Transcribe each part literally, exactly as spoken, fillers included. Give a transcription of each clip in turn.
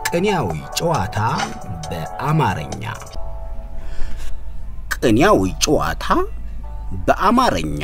ቅኔያዊ ጨዋታ በአማርኛ ቅኔያዊ ጨዋታ በአማርኛ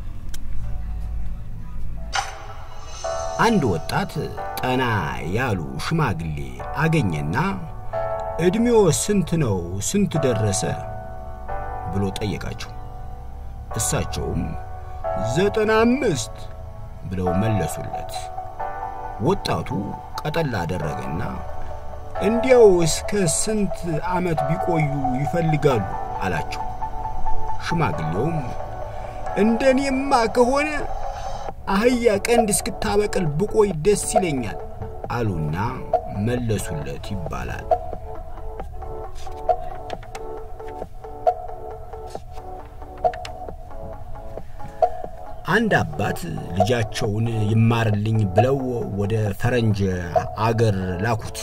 አንድ ወጣት ጠና ያሉ ሽማግሌ አገኘና እድሜው ስንት ነው ስንት ደረሰ ብሎ ጠየቃቸው እሳቸውም ዘጠና አምስት ብለው መለሱለት ወጣቱ ቀጠላ አደረገና እንዲያው እስከ ስንት አመት ቢቆዩ ይፈልጋሉ አላቸው ሽማግሌውም እንደኔማ ከሆነ አህያ ቀንድ እስክታበቅል ብቆይ ደስ ይለኛል አሉና መለሱለት ይባላል አንድ አባት ልጃቸውን ይማርልኝ ብለው ወደ ፈረንጅ አገር ላኩት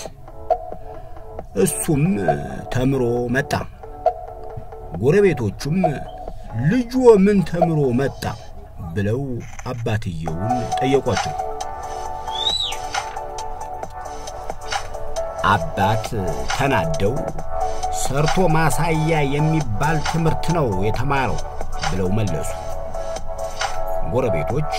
እሱም ተምሮ መጣ ጎረቤቶቹም ልጁ ምን ተምሮ መጣ ብለው አባትየውን ጠየቋቸው አባት ተናደው ሰርቶ ማሳያ የሚባል ትምርት ነው የተማረው ብለው መለሱ ጎረቤቶች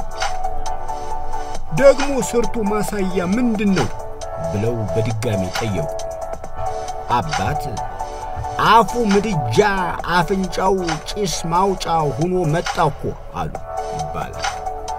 ደግሞ ሰርቶ ማሳያ ምንድነው ብለው በድጋሚ ጠየቁ አባት አፉ ምድጃ አፍንጫው ጭስ ማውጫ ሆኖ መጣኮ አሉ ይባላል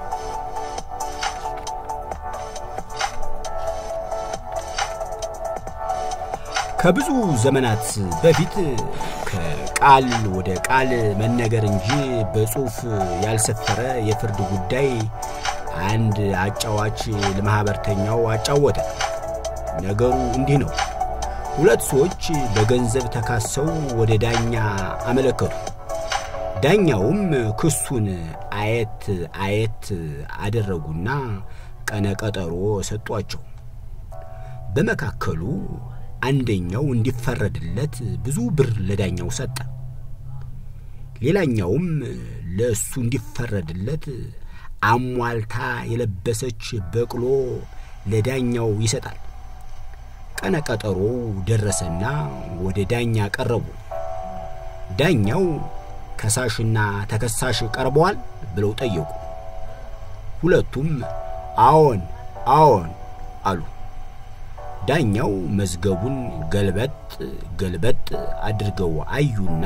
ከብዙ ዘመናት በፊት ከቃል ወደ ቃል መነገር እንጂ በጽሁፍ ያልሰፈረ የፍርድ ጉዳይ አንድ አጫዋች ለማህበርተኛው አጫወተ ነገሩ እንዲህ ነው ሁለት ሰዎች በገንዘብ ተካሰው ወደ ዳኛ አመለከቱ ዳኛውም ክሱን አየት አየት አደረጉና ቀነቀጠሮ ሰጧቸው በመካከሉ አንደኛው እንዲፈረድለት ብዙ ብር ለዳኛው ሰጠ ሌላኛውም ለሱ እንዲፈረድለት አሟልታ የለበሰች በቅሎ ለዳኛው ይሰጣል ቀነቀጠሮ ደረሰና ወደ ዳኛ ቀረቡ ዳኛው ከሳሽና ተከሳሽ ቀርበዋል ብለው ጠየቁ ሁለቱም አዎን አዎን አሉ ዳኛው መዝገቡን ገልበጥ ገልበጥ አድርገው አዩና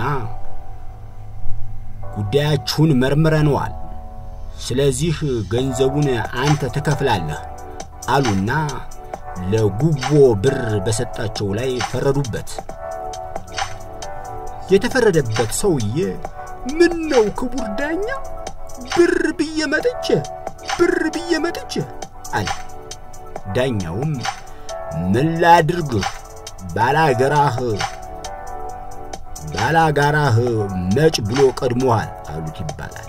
ጉዳያችሁን መርምረናል ስለዚህ ገንዘቡን አንተ ተከፍላለህ አሉና ለጉቦ ብር በሰጣቸው ላይ ፈረዱበት የተፈረደበት ሰውዬ ምን ነው ክቡር ዳኛ ብር በየመጥቼ ብር በየመጥቼ አለ ዳኛውም ምን ላድርግ ባላገራህ ባላጋራህ መጭ ብሎ ቀድሞሃል አሉት ይባላል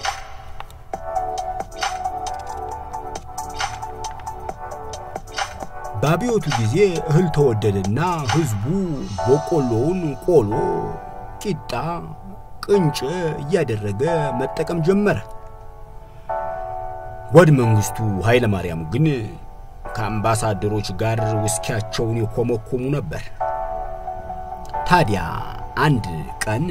ባቢዮቱ ጊዜ እህል ተወደደና ህዝቡ በቆሎውን ቆሎ ቂጣ ቅንጨ ያደረገ መጠቀም ጀመረ ወድ መንግስቱ ኃይለ ማርያም ግን ከአምባሳደሮች ጋር ውስኪያቸውን ይኮመኮሙ ነበር ታዲያ አንድ ቀን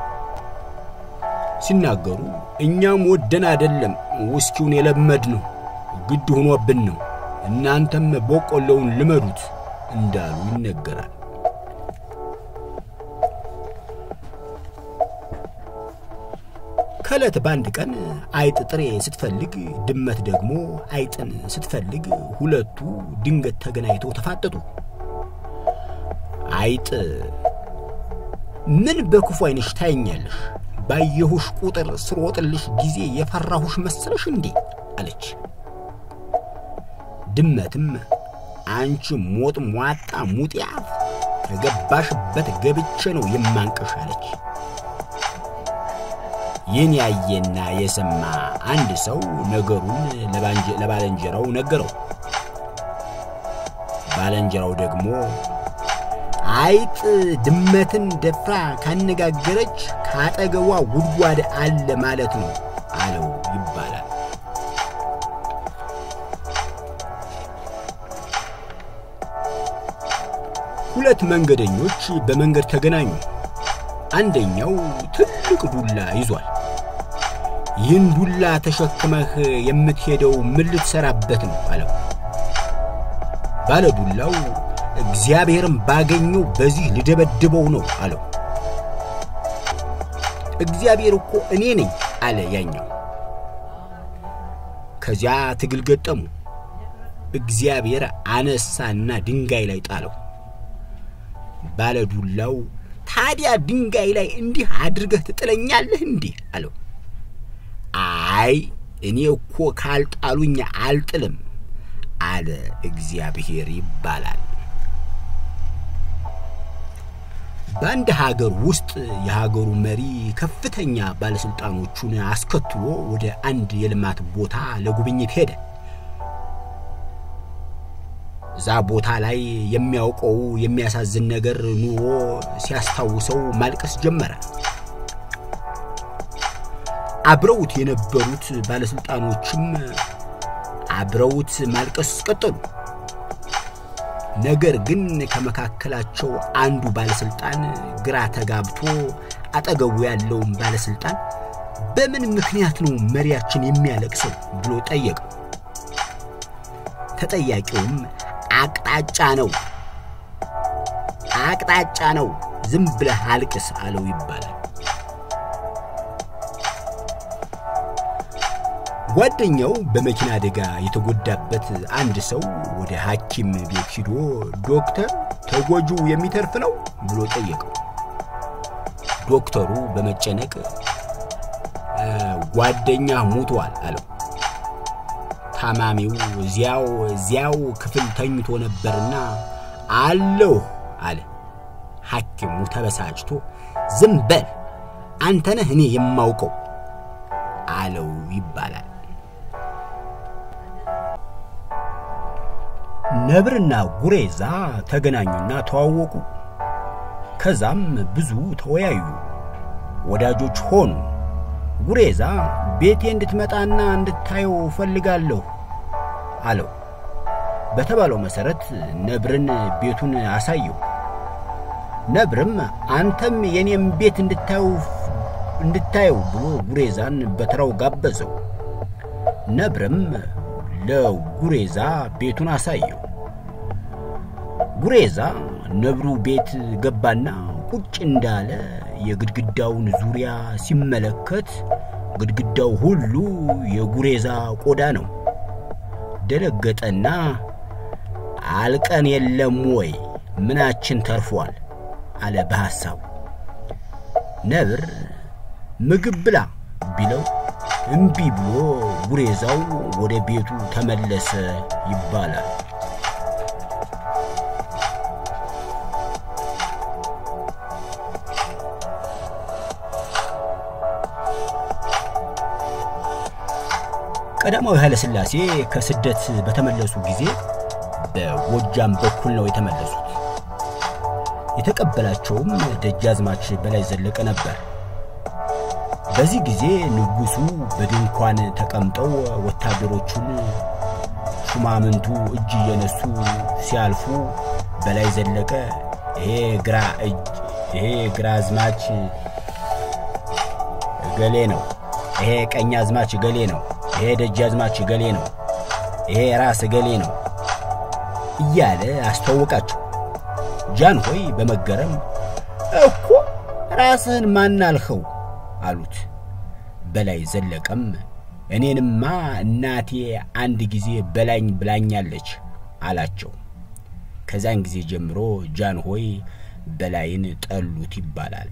ሲናገሩ እኛም ወደን አይደለም ውስኪውን የለመድነው ግድ ሆኖብን ነው እናንተም በቆሎውን ልመዱት እንዳሉ ይነገራል ከለት ባንድ ቀን አይጥ ጥሬ ስትፈልግ ድመት ደግሞ አይጥን ስትፈልግ ሁለቱ ድንገት ተገናኝተው ተፋጠጡ አይጥ ምን በክፉ አይንሽ ታየኛለሽ ባየሁሽ ቁጥር ስሮጥልሽ ጊዜ የፈራሁሽ መሰለሽ እንዴ አለች ድመትም አንቺ ሞት ሟጣ ሙጢያ ከገባሽበት ገብቼ ነው የማንቀሽ አለች ይህን ያየና የሰማ አንድ ሰው ነገሩን ለባለንጀራው ነገረው ባለንጀራው ደግሞ አይጥ ድመትን ደፍራ ካነጋገረች ካጠገዋ ጉድጓድ አለ ማለት ነው አለው ይባላል ሁለት መንገደኞች በመንገድ ተገናኙ። አንደኛው ትልቅ ዱላ ይዟል። ይህን ዱላ ተሸክመህ የምትሄደው ምን ልትሰራበት ነው አለው። ባለ ዱላው እግዚአብሔርን ባገኘው በዚህ ልደበድበው ነው አለው። እግዚአብሔር እኮ እኔ ነኝ አለ ያኛው። ከዚያ ትግል ገጠሙ። እግዚአብሔር አነሳና ድንጋይ ላይ ጣለው። ባለ ዱላው ታዲያ ድንጋይ ላይ እንዲህ አድርገህ ትጥለኛለህ እንዴ አለው። አይ እኔ እኮ ካልጣሉኝ አልጥልም አለ እግዚአብሔር ይባላል። በአንድ ሀገር ውስጥ የሀገሩ መሪ ከፍተኛ ባለስልጣኖቹን አስከትሎ ወደ አንድ የልማት ቦታ ለጉብኝት ሄደ። እዛ ቦታ ላይ የሚያውቀው የሚያሳዝን ነገር ኑሮ ሲያስታውሰው ማልቀስ ጀመረ። አብረውት የነበሩት ባለስልጣኖችም አብረውት ማልቀስ ቀጠሉ። ነገር ግን ከመካከላቸው አንዱ ባለስልጣን ግራ ተጋብቶ አጠገቡ ያለውን ባለስልጣን በምን ምክንያት ነው መሪያችን የሚያለቅሰው ብሎ ጠየቀው። ተጠያቂውም አቅጣጫ ነው አቅጣጫ ነው ዝም ብለህ አልቅስ አለው ይባላል። ጓደኛው በመኪና አደጋ የተጎዳበት አንድ ሰው ወደ ሐኪም ቤት ሄዶ ዶክተር ተጎጂው የሚተርፍ ነው ብሎ ጠየቀው። ዶክተሩ በመጨነቅ ጓደኛ ሞቷል አለው። ታማሚው ዚያው ዚያው ክፍል ተኝቶ ነበርና አለው አለ። ሐኪሙ ተበሳጭቶ ዝም በል አንተ ነህ እኔ የማውቀው አለው ይባላል። ነብርና ጉሬዛ ተገናኙና ተዋወቁ። ከዛም ብዙ ተወያዩ፣ ወዳጆች ሆኑ። ጉሬዛ ቤቴ እንድትመጣና እንድታየው ፈልጋለሁ አለው። በተባለው መሰረት ነብርን ቤቱን አሳየው። ነብርም አንተም የኔም ቤት እንድታየው እንድታየው ብሎ ጉሬዛን በተራው ጋበዘው። ነብርም ለጉሬዛ ቤቱን አሳየው። ጉሬዛ ነብሩ ቤት ገባና ቁጭ እንዳለ የግድግዳውን ዙሪያ ሲመለከት ግድግዳው ሁሉ የጉሬዛ ቆዳ ነው። ደረገጠና አልቀን የለም ወይ ምናችን ተርፏል አለ በሐሳቡ። ነብር ምግብ ብላ ቢለው እምቢ ብሎ ጉሬዛው ወደ ቤቱ ተመለሰ ይባላል። ቀዳማዊ ኃይለ ሥላሴ ከስደት በተመለሱ ጊዜ በጎጃም በኩል ነው የተመለሱት። የተቀበላቸውም ደጃዝማች በላይ ዘለቀ ነበር። በዚህ ጊዜ ንጉሱ በድንኳን ተቀምጠው ወታደሮቹን ሹማምንቱ እጅ የነሱ ሲያልፉ በላይ ዘለቀ ይሄ ግራ እጅ ይሄ ግራዝማች ገሌ ነው፣ ይሄ ቀኛዝማች ገሌ ነው፣ ይሄ ደጃዝማች ገሌ ነው፣ ይሄ ራስ ገሌ ነው እያለ አስተዋወቃቸው። ጃንሆይ በመገረም እኮ ራስህን ማን አልኸው አሉት። በላይ ዘለቀም እኔንማ እናቴ አንድ ጊዜ በላኝ ብላኛለች አላቸው። ከዛን ጊዜ ጀምሮ ጃንሆይ በላይን ጠሉት ይባላል።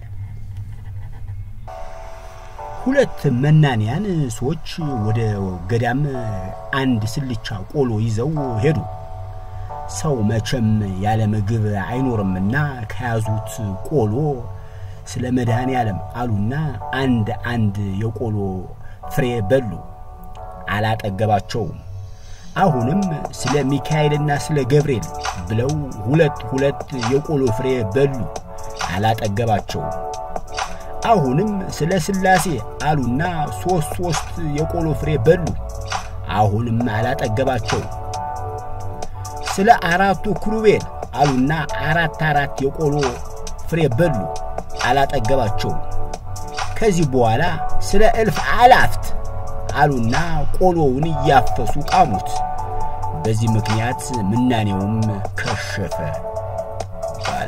ሁለት መናንያን ሰዎች ወደ ገዳም አንድ ስልቻ ቆሎ ይዘው ሄዱ። ሰው መቼም ያለ ምግብ አይኖርምና ከያዙት ቆሎ ስለ መድኃኔ ዓለም አሉና አንድ አንድ የቆሎ ፍሬ በሉ። አላጠገባቸውም። አሁንም ስለ ሚካኤልና ስለ ገብርኤል ብለው ሁለት ሁለት የቆሎ ፍሬ በሉ። አላጠገባቸውም። አሁንም ስለ ስላሴ አሉና ሶስት ሶስት የቆሎ ፍሬ በሉ። አሁንም አላጠገባቸውም። ስለ አራቱ ክሩቤል አሉና አራት አራት የቆሎ ፍሬ በሉ አላጠገባቸው ከዚህ በኋላ ስለ እልፍ አላፍት አሉና ቆሎውን ያፈሱ ቃሙት በዚህ ምክንያት ምናኔውም ከሸፈ ባላ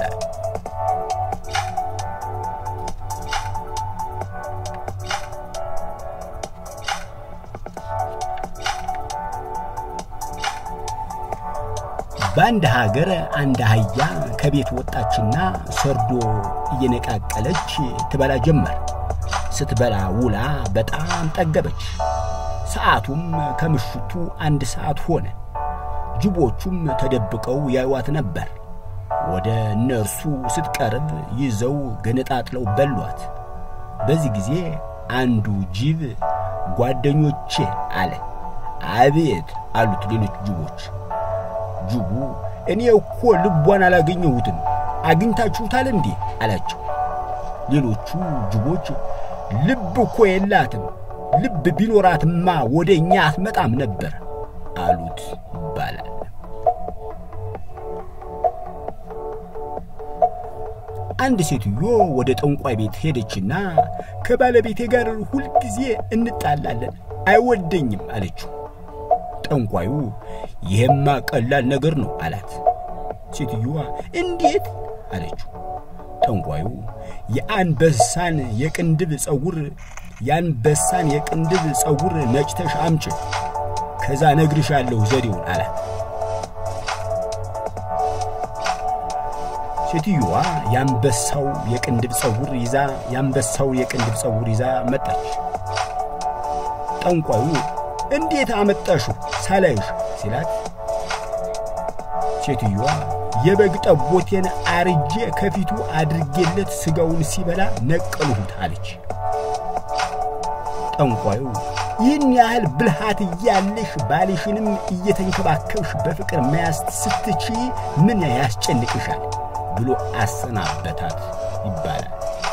ባንድ ሀገር አንድ አህያ ከቤት ወጣችና ሰርዶ እየነቃቀለች ትበላ ጀመር ስትበላ ውላ በጣም ጠገበች ሰዓቱም ከምሽቱ አንድ ሰዓት ሆነ ጅቦቹም ተደብቀው ያዩዋት ነበር ወደ እነርሱ ስትቀርብ ይዘው ገነጣጥለው በሏት በዚህ ጊዜ አንዱ ጅብ ጓደኞቼ አለ አቤት አሉት ሌሎች ጅቦች ጅቡ እኔ እኮ ልቧን አላገኘሁትም አግኝታችሁታል እንዴ አላቸው ሌሎቹ ጅቦች ልብ እኮ የላትም ልብ ቢኖራትማ ወደኛ አትመጣም ነበር አሉት ይባላል አንድ ሴትዮ ወደ ጠንቋይ ቤት ሄደችና ከባለቤቴ ጋር ሁሉ ጊዜ እንጣላለን አይወደኝም አለችው ጠንቋዩ ይሄማ ቀላል ነገር ነው አላት ሴትዮዋ እንዴት አለችው ጠንቋዩ የአንበሳን የቅንድብ ጸጉር የአንበሳን የቅንድብ ጸጉር ነጭተሽ አምጪ ከዛ ነግርሻለሁ ዘዴውን አላት ሴትዮዋ የአንበሳው የቅንድብ ጸጉር ይዛ የአንበሳው የቅንድብ ጸጉር ይዛ መጣች ጠንቋዩ እንዴት አመጣሹ ሳላይሽ ሲላት ሴትዮዋ የበግ ጠቦቴን አርጄ ከፊቱ አድርጌለት ስጋውን ሲበላ ነቀልሁት አለች ጠንቋዩ ይህን ያህል ብልሃት ያለሽ ባልሽንም እየተንከባከብሽ በፍቅር መያዝ ስትቺ ምን ያስጨንቅሻል ብሎ አሰናበታት ይባላል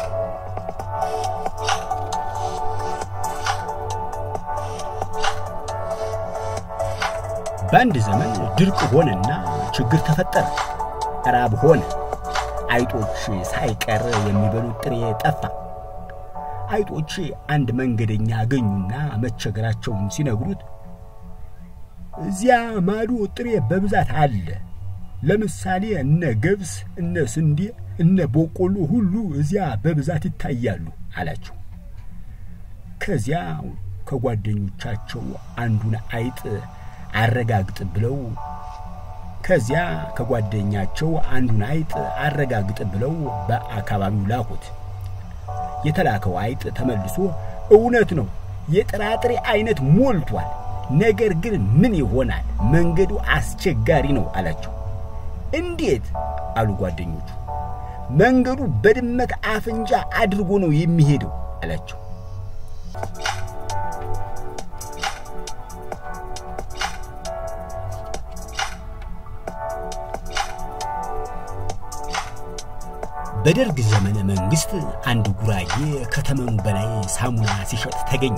ባንድ ዘመን ድርቅ ሆነና ችግር ተፈጠረ ራብ ሆነ አይጦች ሳይቀር የሚበሉት ጥሬ ጠፋ አይጦች አንድ መንገደኛ አገኙና መቸገራቸውን ሲነግሩት እዚያ ማዶ ጥሬ በብዛት አለ ለምሳሌ እነ ገብስ እነ ስንዴ እነ በቆሎ ሁሉ እዚያ በብዛት ይታያሉ አላቸው ከዚያ ከጓደኞቻቸው አንዱን አይጥ አረጋግጥ ብለው ከዚያ ከጓደኛቸው አንዱን አይጥ አረጋግጥ ብለው በአካባቢው ላኩት የተላከው አይጥ ተመልሶ እውነት ነው የጥራጥሬ አይነት ሞልቷል ነገር ግን ምን ይሆናል መንገዱ አስቸጋሪ ነው አላቸው እንዴት አሉ ጓደኞቹ መንገዱ በድመት አፍንጫ አድርጎ ነው የሚሄደው አላቸው በደርግ ዘመነ መንግስት አንድ ጉራጌ ከተመኑ በላይ ሳሙና ሲሸጥ ተገኘ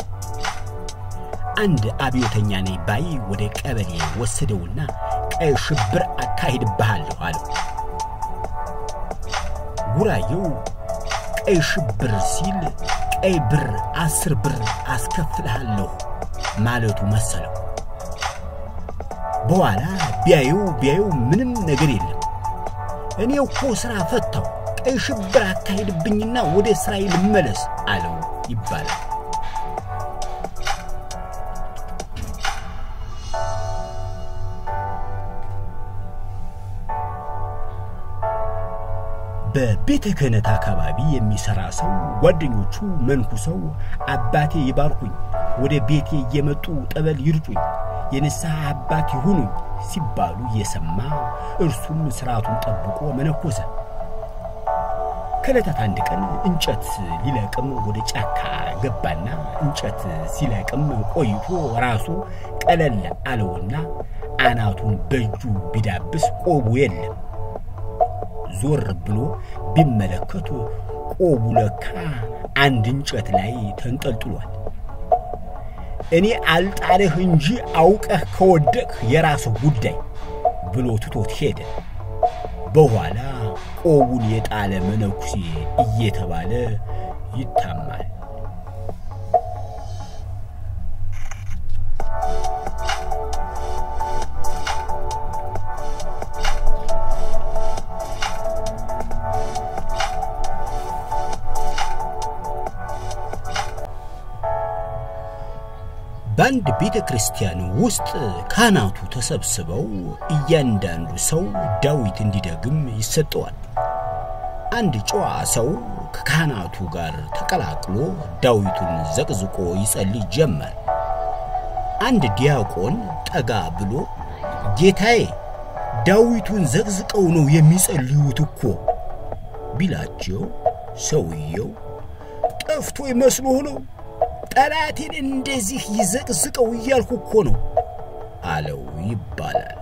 አንድ አብዮተኛ ነኝ ባይ ወደ ቀበሌ ወሰደውና ቀይ ሽብር አካሂድብሃለሁ አለው ጉራጌው ቀይ ሽብር ሲል ቀይ ብር አስር ብር አስከፍልሃለሁ ማለቱ መሰለው በኋላ ቢያዩ ቢያዩ ምንም ነገር የለም እኔ እኮ ስራ ፈታው ቀይ ሽብር አካሂድብኝና ወደ እስራኤል መለስ አለው ይባላል በቤተ ክህነት አካባቢ የሚሰራ ሰው ጓደኞቹ መንኩሰው አባቴ ይባርኩኝ ወደ ቤቴ እየመጡ ጠበል ይርጩኝ የነሳህ አባት ይሁኑ ሲባሉ የሰማ እርሱም ስራቱን ጠብቆ መነኮሰ ከለታት አንድ ቀን እንጨት ሊለቅም ወደ ጫካ ገባና እንጨት ሲለቅም ቆይቶ ራሱ ቀለል አለውና አናቱን በእጁ ቢዳብስ ቆቡ የለም ዞር ብሎ ቢመለከቱ ቆቡ ለካ አንድ እንጨት ላይ ተንጠልጥሏል እኔ አልጣለህ እንጂ አውቀህ ከወደቅ የራስህ ጉዳይ ብሎ ትቶት ሄደ በኋላ ቆቡን የጣለ መነኩሴ እየተባለ ይታማል። በአንድ ቤተ ክርስቲያን ውስጥ ካህናቱ ተሰብስበው እያንዳንዱ ሰው ዳዊት እንዲደግም ይሰጠዋል። አንድ ጨዋ ሰው ከካህናቱ ጋር ተቀላቅሎ ዳዊቱን ዘቅዝቆ ይጸልይ ጀመር። አንድ ዲያቆን ጠጋ ብሎ ጌታዬ ዳዊቱን ዘቅዝቀው ነው የሚጸልዩት እኮ ቢላቸው ሰውየው ጠፍቶ ይመስሎ ነው ጠላቴን እንደዚህ ይዘቅዝቀው ይያልኩ እኮ ነው አለው ይባላል።